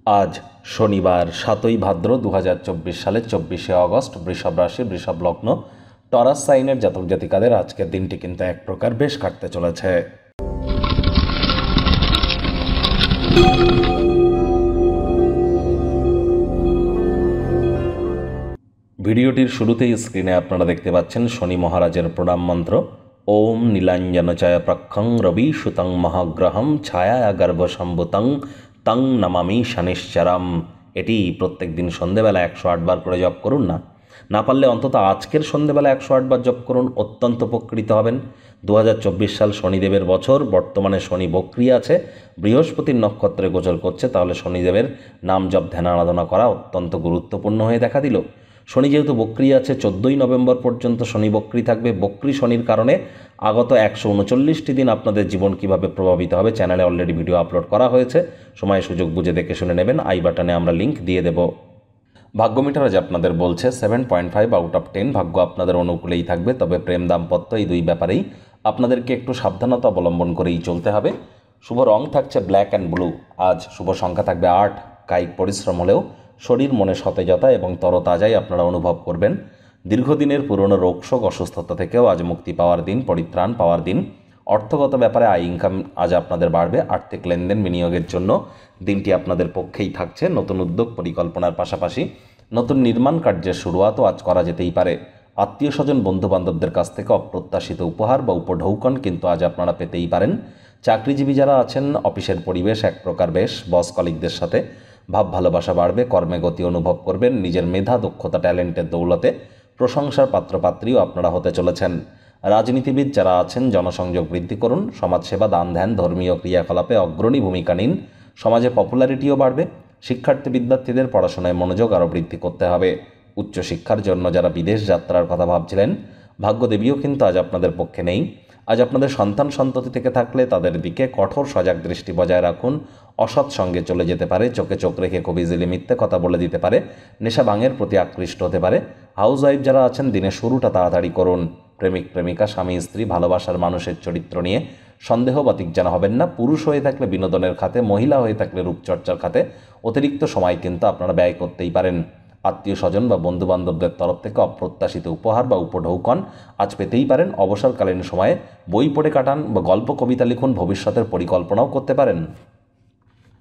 আজ শনিবার ৭ই ভাদ্র ২০২৪ সালের ২৪শে অগস্ট। বৃষভ রাশি, বৃষভ লগ্ন, টরাস সাইনের জাতক জাতিকাদের আজকের দিনটি কিন্তু এক প্রকার বেশ কাটতে চলেছে। ভিডিওটির শুরুতেই স্ক্রিনে আপনারা দেখতে পাচ্ছেন শনি মহারাজের প্রণাম মন্ত্র। ওম নীলাঞ্জন চয় প্রক্ষং রবি সুতং মহাগ্রহম ছায়া গর্ভসম্ভুতং তং নমামি শনিশ্চরম। এটি প্রত্যেক দিন সন্ধেবেলা ১০৮ বার করে জপ করুন। না পারলে অন্তত আজকের সন্ধেবেলা ১০৮ বার জপ করুন, অত্যন্ত উপকৃত হবেন। ২০২৪ সাল শনিদেবের বছর। বর্তমানে শনি বক্রি আছে, বৃহস্পতির নক্ষত্রে গোচর করছে, তাহলে শনিদেবের নাম জপ ধ্যান আরাধনা করা অত্যন্ত গুরুত্বপূর্ণ হয়ে দেখা দিল। শনি যেহেতু বক্রি আছে, 14ই নভেম্বর পর্যন্ত শনি বক্রি থাকবে। বক্রি শনির কারণে আগত ১৩৯টি দিন আপনাদের জীবন কিভাবে প্রভাবিত হবে চ্যানেলে অলরেডি ভিডিও আপলোড করা হয়েছে, সময় সুযোগ বুঝে দেখে শুনে নেবেন। আই বাটনে আমরা লিঙ্ক দিয়ে দেব। ভাগ্য মিটার আজ আপনাদের বলছে 7.5 আউট অফ 10। ভাগ্য আপনাদের অনুকূলেই থাকবে, তবে প্রেম দাম্পত্য এই দুই ব্যাপারেই আপনাদেরকে একটু সাবধানতা অবলম্বন করেই চলতে হবে। শুভ রং থাকছে ব্ল্যাক অ্যান্ড ব্লু। আজ শুভ সংখ্যা থাকবে ৮। কায়িক পরিশ্রম হলেও শরীর মনে সতেজতা এবং তরতাজাই আপনারা অনুভব করবেন। দীর্ঘদিনের পুরনো রোগশোক অসুস্থতা থেকেও আজ মুক্তি পাওয়ার দিন, পরিত্রাণ পাওয়ার দিন। অর্থগত ব্যাপারে আয় ইনকাম আজ আপনাদের বাড়বে। আর্থিক লেনদেন বিনিয়োগের জন্য দিনটি আপনাদের পক্ষেই থাকছে। নতুন উদ্যোগ পরিকল্পনার পাশাপাশি নতুন নির্মাণ কার্যের শুরুয়াতও আজ করা যেতেই পারে। আত্মীয় স্বজন বন্ধুবান্ধবদের কাছ থেকে অপ্রত্যাশিত উপহার বা উপঢৌকন কিন্তু আজ আপনারা পেতেই পারেন। চাকরিজীবী যারা আছেন, অফিসের পরিবেশ এক প্রকার বেশ। বস কলিগদের সাথে ভাব ভালোবাসা বাড়বে, কর্মে গতি অনুভব করবেন। নিজের মেধা, দক্ষতা, ট্যালেন্টের দৌলতে প্রশংসার পাত্রপাত্রীও আপনারা হতে চলেছেন। রাজনীতিবিদ যারা আছেন, জনসংযোগ বৃদ্ধি করুন। সমাজসেবা, দান ধ্যান, ধর্মীয় ক্রিয়াকলাপে অগ্রণী ভূমিকা নিন। সমাজে পপুলারিটিও বাড়বে। শিক্ষার্থী বিদ্যার্থীদের পড়াশোনায় মনোযোগ আরও বৃদ্ধি করতে হবে। উচ্চশিক্ষার জন্য যারা বিদেশ যাত্রার কথা ভাবছিলেন, ভাগ্যদেবীও কিন্তু আজ আপনাদের পক্ষে নেই। আজ আপনাদের সন্তান সন্ততি থেকে থাকলে তাদের দিকে কঠোর সজাগ দৃষ্টি বজায় রাখুন। অসৎ সঙ্গে চলে যেতে পারে। চোখে চোখ রেখে খুব ইজিলি মিথ্যে কথা বলে দিতে পারে। নেশা ভাঙের প্রতি আকৃষ্ট হতে পারে। হাউস ওয়াইফ যারা আছেন, দিনের শুরুটা তাড়াতাড়ি করুন। প্রেমিক প্রেমিকা, স্বামী স্ত্রী, ভালোবাসার মানুষের চরিত্র নিয়ে সন্দেহ বাতিক যেন হবেন না। পুরুষ হয়ে থাকলে বিনোদনের খাতে, মহিলা হয়ে থাকলে রূপচর্চার খাতে অতিরিক্ত সময় কিন্তু আপনারা ব্যয় করতেই পারেন। আত্মীয় স্বজন বা বন্ধুবান্ধবদের তরফ থেকে অপ্রত্যাশিত উপহার বা উপঢৌকন আজ পেতেই পারেন। অবসরকালীন সময়ে বই পড়ে কাটান বা গল্প কবিতা লিখুন, ভবিষ্যতের পরিকল্পনাও করতে পারেন।